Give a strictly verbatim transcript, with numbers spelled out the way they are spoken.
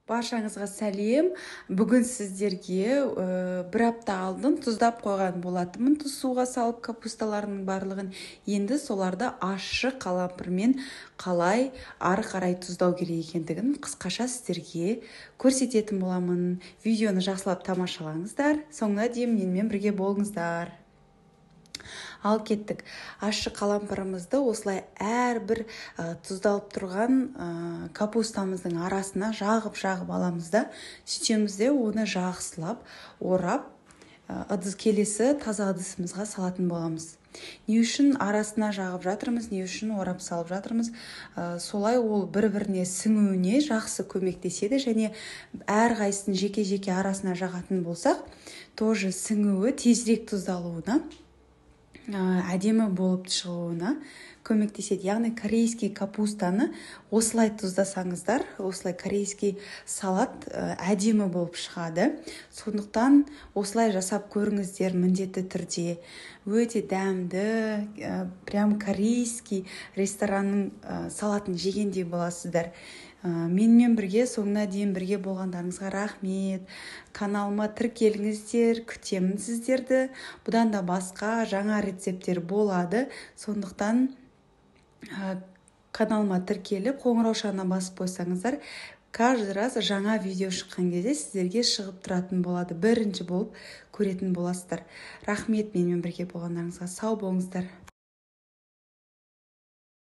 Баршаңызға сәлем. Бүгін сіздерге ә, бір апта алдын тұздап қойған болатынмын. Тұз суға салып капусталарының барлығын. Енді соларды ащы қалампырмен қалай ары қарай тұздау керек екендігін қысқаша сіздерге көрсететін боламын. Видеоны жақсылап тамашалаңыздар. Соңына дейін менімен бірге болыңыздар. Ал кеттік. Ащы қалампырымызды осылай әрбір ә, тұздалып тұрған ә, капустамыздың арасына жағып-жағып аламыз да, сөйтеміз де оны жақсылап орап ә, ыдыс келесі таза ыдысымызға салатын боламыз. Не үшін арасына жағып жатырмыз, не үшін орап салып жатырмыз? Ә, солай ол бір-біріне сіңуіне жақсы көмектеседі, және әрқайсысын жеке-жеке арасына жағатын болсақ, тоже сіңуі тезірек тұздалуына, әдемі болып шығуына көмектеседі. Яғни корейский капустаны осылай тұздасаңыздар, осылай корейский салат әдемі болып шығады. Сондықтан осылай жасап көріңіздер міндетті түрде. Өте дәмді, прям корейский ресторанның салатын жегендей боласыздар. Менімен бірге соңына дейін бірге болғандарыңызға рахмет. Каналыма тіркеліңіздер, күтемін сіздерді. Бұдан да басқа жаңа рецепттер болады. Сондықтан каналыма тіркеліп, қоңыраушағына басып қойсаңыздар, каждый раз жаңа видео шыққан кезде сіздерге шығып тұратын болады. Бірінші болып көретін боласыздар. Рахмет менімен бірге болғандарыңызға. Сау болыңыздар.